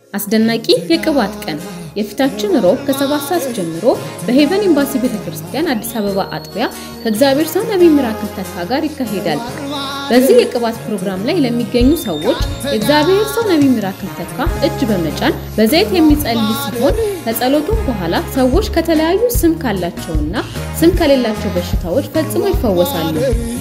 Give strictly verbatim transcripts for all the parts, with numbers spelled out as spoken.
አስደናቂ የቅባት ቀን የፊታችን ሮብ ከሰባት ሰዓት ጀምሮ በሄቨን ኤምባሲ ቤተክርስቲያን አዲስ አበባ አጥቢያ ከእግዚአብሔር ሰው ነብይ ሚራክል ተስፋ ጋር ይካሄዳል። በዚህ የቅባት ፕሮግራም ላይ ለሚገኙ ሰዎች የእግዚአብሔር ሰው ነብይ ሚራክል ተስፋ እጅ በመጫን በዘይት የሚጸልይ ሲሆን ከጸሎቱም በኋላ ሰዎች ከተለያዩ ስም ካላቸውና ስም ከሌላቸው በሽታዎች ፈጽሞ ይፈወሳሉ።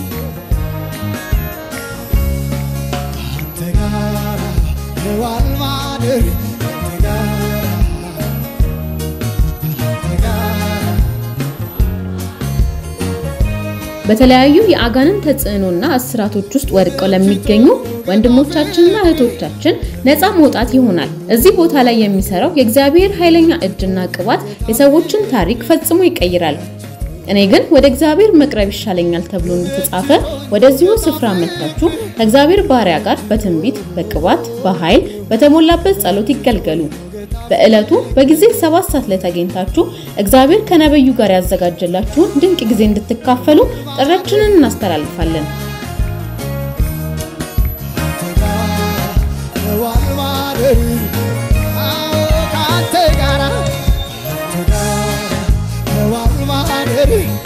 በተለያዩ የአጋንንት ተጽዕኖና እስራቶች ውስጥ ወድቀው ለሚገኙ ወንድሞቻችንና እህቶቻችን ነፃ መውጣት ይሆናል። እዚህ ቦታ ላይ የሚሰራው የእግዚአብሔር ኃይለኛ እጅና ቅባት የሰዎችን ታሪክ ፈጽሞ ይቀይራል። እኔ ግን ወደ እግዚአብሔር መቅረብ ይሻለኛል ተብሎ እንደተጻፈ ወደዚሁ ስፍራ መጥታችሁ ከእግዚአብሔር ባሪያ ጋር በትንቢት በቅባት በኃይል በተሞላበት ጸሎት ይገልገሉ። በእለቱ በጊዜ ሰባት ሰዓት ላይ ተገኝታችሁ እግዚአብሔር ከነብዩ ጋር ያዘጋጀላችሁ ድንቅ ጊዜ እንድትካፈሉ ጥሪያችንን እናስተላልፋለን። Hey